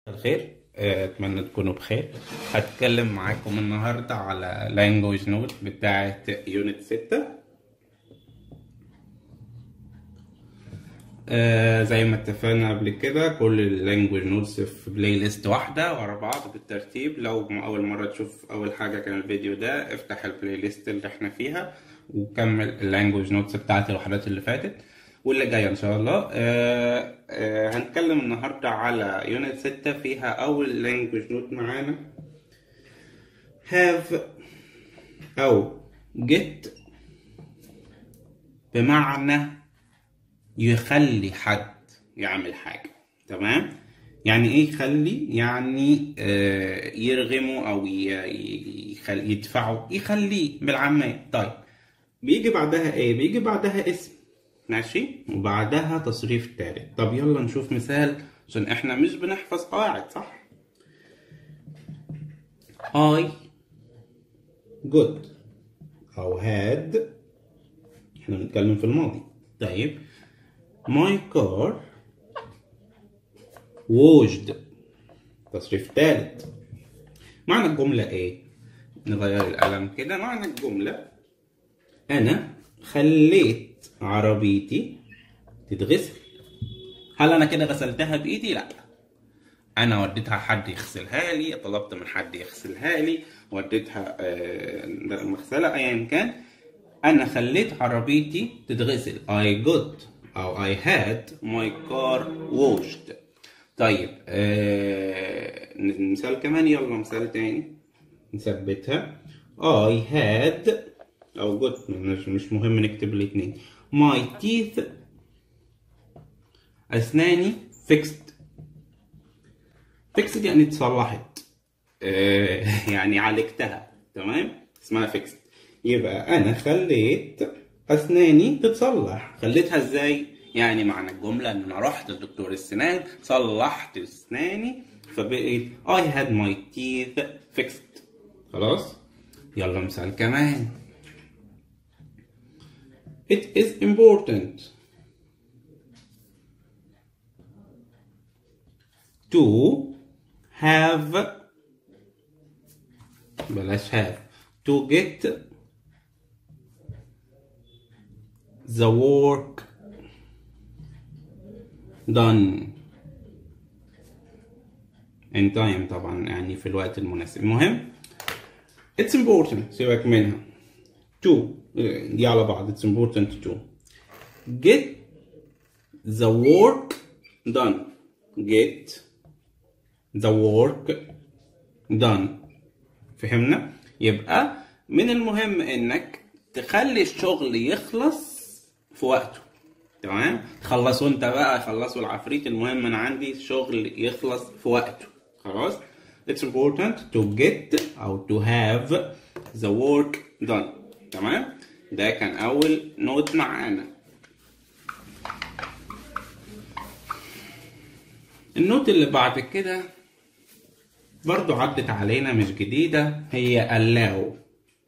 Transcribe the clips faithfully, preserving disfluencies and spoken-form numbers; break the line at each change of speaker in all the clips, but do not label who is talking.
الخير. آه، اتمنى تكونوا بخير. هتكلم معاكم النهارده على language note بتاعه يونت ستة. آه زي ما اتفقنا قبل كده، كل اللانجوج نوتس في بلاي ليست واحده ورا بعض بالترتيب. لو اول مره تشوف اول حاجه كان الفيديو ده، افتح البلاي ليست اللي احنا فيها وكمل اللانجوج نوتس بتاعت الوحدات اللي فاتت واللي جايه ان شاء الله. آه آه هنتكلم النهارده على يونت ستة، فيها اول لانجوج نوت معانا have او get، بمعنى يخلي حد يعمل حاجة. تمام؟ يعني ايه يخلي؟ يعني آه يرغمه او يخل... يدفعه، يخليه بالعامية. طيب بيجي بعدها ايه؟ بيجي بعدها اسم، ماشي، وبعدها تصريف تالت. طب يلا نشوف مثال عشان احنا مش بنحفظ قواعد، صح؟ I good او had، احنا بنتكلم في الماضي. طيب my car washed، تصريف تالت. معنى الجملة ايه؟ نغير القلم كده. معنى الجملة انا خليت عربيتي تتغسل. هل انا كده غسلتها بايدي؟ لا، انا وديتها حد يغسلها لي، طلبت من حد يغسلها لي، وديتها مغسلة ايا كان. انا خليت عربيتي تتغسل. I got او I had my car washed. طيب آه مثال كمان، يلا مثال تاني نثبتها. I had او got، مش مهم نكتب الاتنين. my teeth، اسناني fixed. fixed يعني اتصلحت، آه يعني عالجتها. تمام، اسمها fixed. يبقى انا خليت اسناني تتصلح. خليتها ازاي؟ يعني معنى الجملة ان انا رحت لدكتور السنان، صلحت اسناني، فبقيت I had my teeth fixed. خلاص، يلا مثال كمان. It is important to have، بلاش have، to get the work done in time، طبعا يعني في الوقت المناسب. المهم it's important، سيبك منها. to دي على بعض. it's important to get the work done. get the work done. فهمنا؟ يبقى من المهم انك تخلي الشغل يخلص في وقته. تمام؟ تخلصوا انت بقى، خلصوا العفريت، المهم انا عندي الشغل يخلص في وقته. خلاص؟ it's important to get او to have the work done. تمام؟ ده كان اول نوت معانا. النوت اللي بعد كده برضو عدت علينا، مش جديدة، هي allow.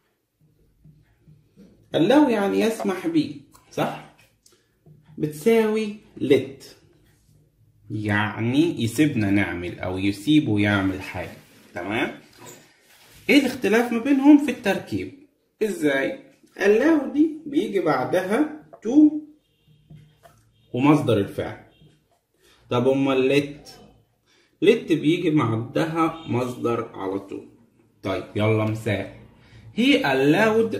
allow يعني يسمح بيه، صح؟ بتساوي let، يعني يسيبنا نعمل او يسيبه يعمل حاجة. تمام؟ ايه الاختلاف ما بينهم؟ في التركيب. ازاي؟ allow دي بيجي بعدها to ومصدر الفعل. طب امال let؟ let بيجي بعدها مصدر على طول. طيب يلا مثال. he allowed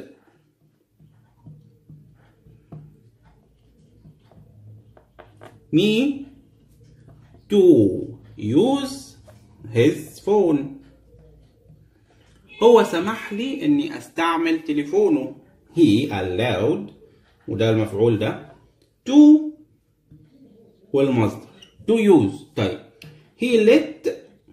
me to use his phone. هو سمح لي اني استعمل تليفونه. he allowed، وده المفعول ده، to والمصدر to use. طيب he let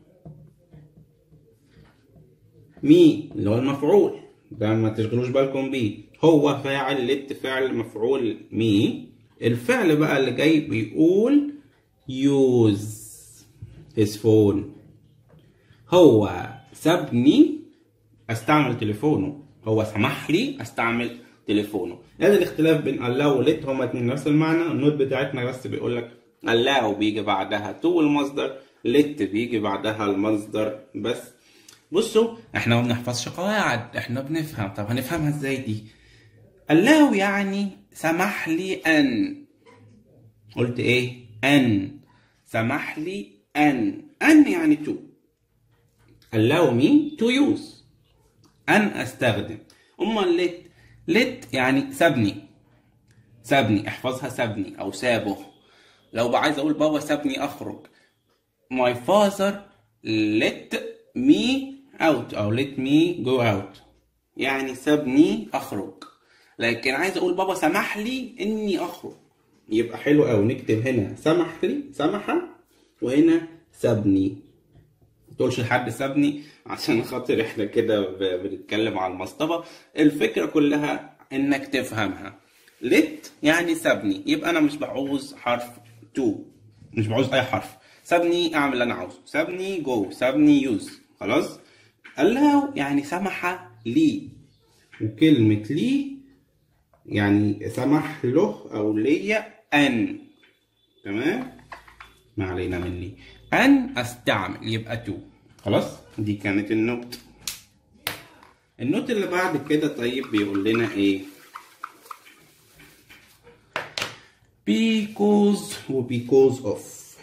me اللي هو المفعول ده، ما تشغلوش بالكم بيه، هو فاعل، let فعل، مفعول me. الفعل بقى اللي جاي بيقول use his phone. هو سابني استعمل تليفونه، هو سمح لي استعمل تليفونه. هذا الاختلاف بين allow و let، هما اتنين نفس المعنى. النوت بتاعتنا بس بيقول لك allow بيجي بعدها to والمصدر، let بيجي بعدها المصدر بس. بصوا احنا ما بنحفظش قواعد، احنا بنفهم. طب هنفهمها ازاي دي؟ allow يعني سمح لي ان. قلت ايه؟ ان. سمح لي ان. ان يعني to. allow me to use. ان استخدم. امال let؟ let يعني سابني. سابني، احفظها سابني او سابه. لو عايز اقول بابا سابني اخرج، my father let me out او let me go out، يعني سابني اخرج. لكن عايز اقول بابا سمح لي اني اخرج، يبقى حلو قوي نكتب هنا سمح لي، سمح، وهنا سابني. ما تقولش لحد سابني عشان خاطر احنا كده بنتكلم على المصطبه. الفكره كلها انك تفهمها. let يعني سابني، يبقى انا مش بعوز حرف to، مش بعوز اي حرف. سابني اعمل اللي انا عاوزه، سابني جو، سابني يوز. خلاص. allow يعني سمح لي، وكلمة لي يعني سمح له او ليا ان. تمام، ما علينا من لي. ان استعمل يبقى تو. خلاص، دي كانت النوت. النوت اللي بعد كده طيب بيقول لنا ايه؟ because و because of.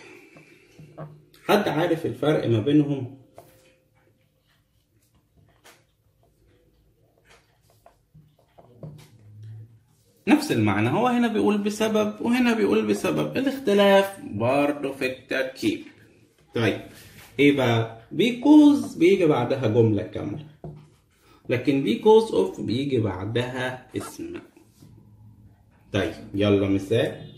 حد عارف الفرق ما بينهم؟ نفس المعنى، هو هنا بيقول بسبب وهنا بيقول بسبب، الاختلاف برضه في التركيب. طيب ايه بقى؟ because بيجي بعدها جملة كاملة، لكن because of بيجي بعدها اسم. طيب يلا مثال.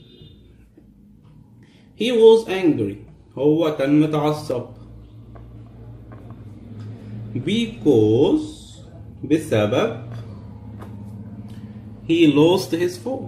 he was angry، هو كان متعصب. because بسبب he lost his phone.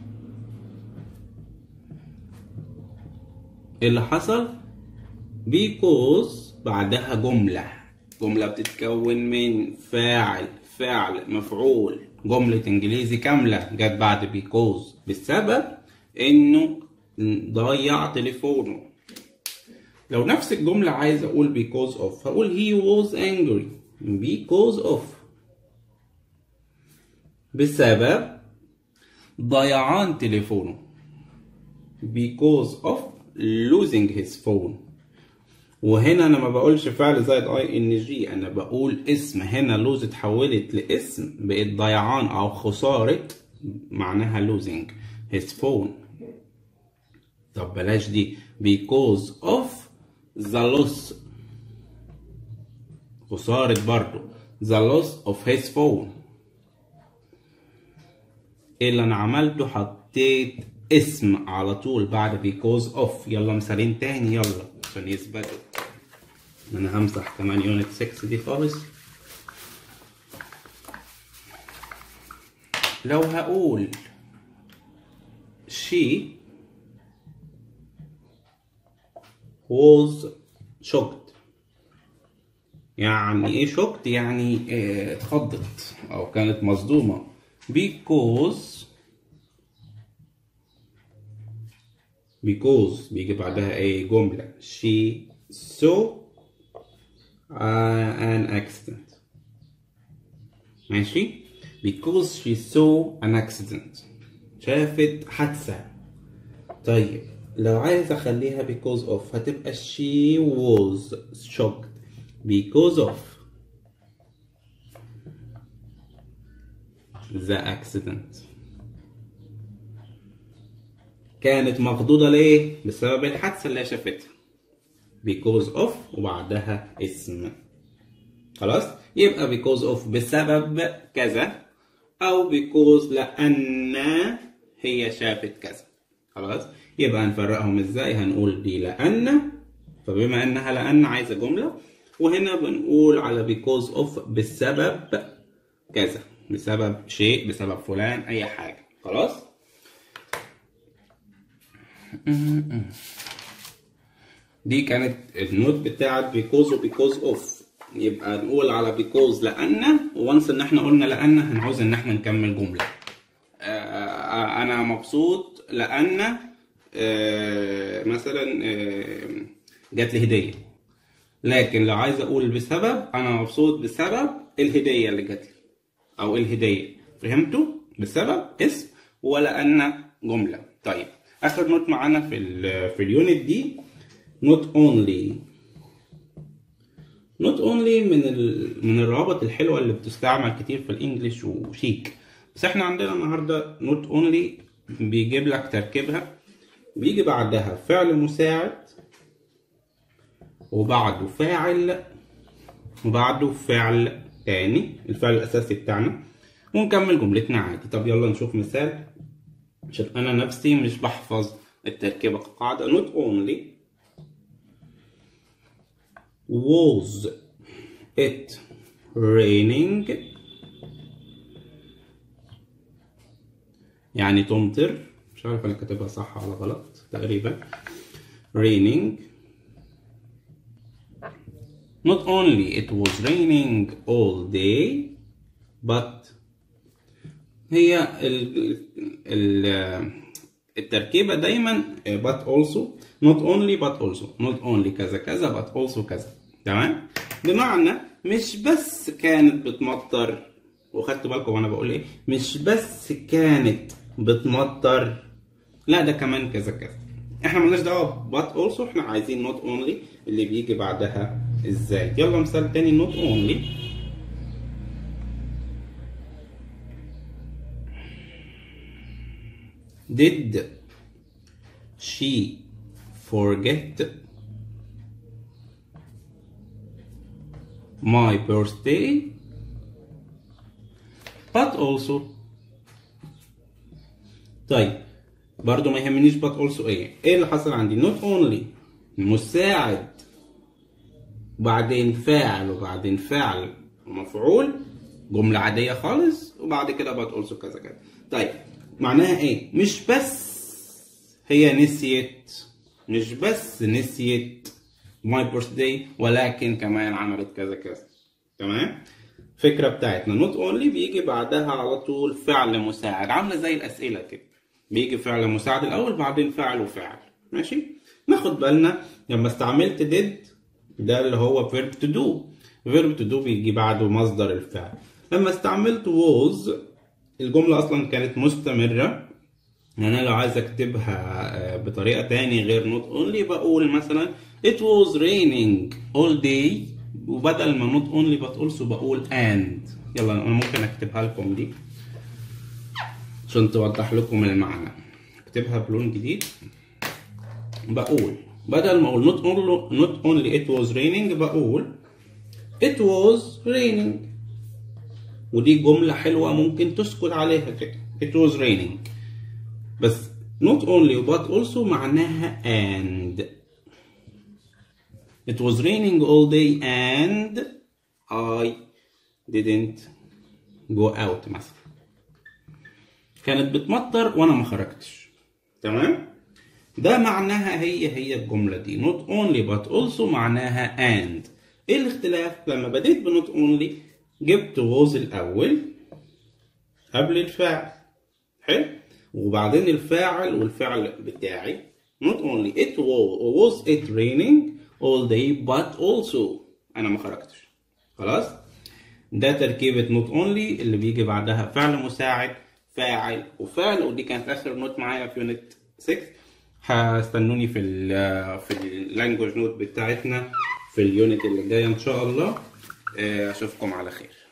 اللي حصل because بعدها جملة، جملة بتتكون من فاعل، فعل، مفعول، جملة انجليزي كاملة جت بعد because بسبب انه ضيع تليفونه. لو نفس الجملة عايز اقول because of، هقول he was angry because of بسبب ضيعان تليفونه، because of losing his phone. وهنا انا ما بقولش فعل زائد اي ان جي، انا بقول اسم. هنا لوز اتحولت لاسم، بقت ضيعان او خسارة، معناها losing his phone. طب بلاش دي، because of the loss، خسارة برضو the loss of his phone. ايه اللي انا عملته؟ حطيت اسم على طول بعد because of. يلا مثالين تاني يلا عشان يثبتوا. انا همسح كمان يونت ستة دي خالص. لو هقول she was shocked، يعني ايه shocked؟ يعني اه اتخضت او كانت مصدومة. because because بيجي بعدها ايه؟ جملة. she saw uh, an accident. ماشي؟ because she saw an accident، شافت حادثة. طيب لو عايز اخليها because of هتبقى she was shocked because of the accident. كانت مخضوضة ليه؟ بسبب الحادثة اللي شافتها. because of وبعدها اسم. خلاص؟ يبقى because of بسبب كذا، أو because لأن هي شافت كذا. خلاص؟ يبقى هنفرقهم ازاي؟ هنقول دي لأن، فبما انها لأن عايزة جملة، وهنا بنقول على because of بسبب كذا، بسبب شيء، بسبب فلان، أي حاجة. خلاص؟ دي كانت النوت بتاعت because و because of. يبقى نقول على because لأن، وانس ان احنا قلنا لأن هنعوز ان احنا نكمل جملة. آه انا مبسوط لأن آه مثلا آه جات لي هديه. لكن لو عايز اقول بسبب، انا مبسوط بسبب الهديه اللي جات لي او الهديه. فهمتوا؟ بسبب اسم ولا ان جمله. طيب اخر نوت معانا في ال في اليونت دي not only. not only من ال من الروابط الحلوه اللي بتستعمل كتير في الانجليش وشيك. بس احنا عندنا النهارده not only بيجيب لك تركيبها، بيجي بعدها فعل مساعد وبعده فاعل وبعده فعل تاني، الفعل الاساسي بتاعنا، ونكمل جملتنا عادي. طب يلا نشوف مثال عشان انا نفسي مش بحفظ التركيبه كقاعده. not only was it raining، يعني تمطر، مش عارف انا كاتبها صح ولا غلط، تقريبا raining. not only it was raining all day but هي ال ال التركيبة دايما but also not only but also not only كذا كذا but also كذا. تمام؟ بمعنى مش بس كانت بتمطر، وخدتوا بالكم وانا بقول ايه؟ مش بس كانت بتمطر، لا ده كمان كذا كذا. احنا مالناش دعوه but also، احنا عايزين not only اللي بيجي بعدها ازاي. يلا مثال تاني. not only did she forget my birthday but also. طيب برضو ما يهمنيش but also ايه ايه اللي حصل عندي. not only مساعد وبعدين فاعل وبعدين فاعل ومفعول، جملة عادية خالص، وبعد كده but also كذا كذا. طيب معناها ايه؟ مش بس هي نسيت، مش بس نسيت my birthday، ولكن كمان عملت كذا كذا. تمام؟ الفكرة بتاعتنا not only بيجي بعدها على طول فعل مساعد، عاملة زي الأسئلة كده، بيجي فعل مساعد الأول بعدين فعل وفعل. ماشي؟ ناخد بالنا لما استعملت did، ده اللي هو verb to do. verb to do بيجي بعده مصدر الفعل. لما استعملت was، الجملة أصلا كانت مستمرة. يعني أنا لو عايز أكتبها بطريقة تاني غير not only بقول مثلا it was raining all day، وبدل ما not only but also بقول and. يلا أنا ممكن أكتبها لكم دي عشان توضح لكم المعنى. أكتبها بلون جديد. بقول بدل ما أقول not only, not only it was raining بقول it was raining، ودي جملة حلوة ممكن تسكت عليها كده. it was raining. بس not only but also معناها and. it was raining all day and I didn't go out مثلا. كانت بتمطر وانا ما خرجتش. تمام؟ ده معناها هي هي الجملة دي. not only but also معناها and. ايه الاختلاف؟ لما بديت ب not only جبت was الأول قبل الفاعل. حلو؟ وبعدين الفاعل والفعل بتاعي. not only it was, was it raining all day but also أنا ما خرجتش. خلاص؟ ده تركيبة not only اللي بيجي بعدها فعل مساعد، فاعل وفعل. ودي كانت آخر نوت معايا في يونت ستة. هستنوني في ال في اللانجوج نوت بتاعتنا في اليونت اللي جاي إن شاء الله. أشوفكم على خير.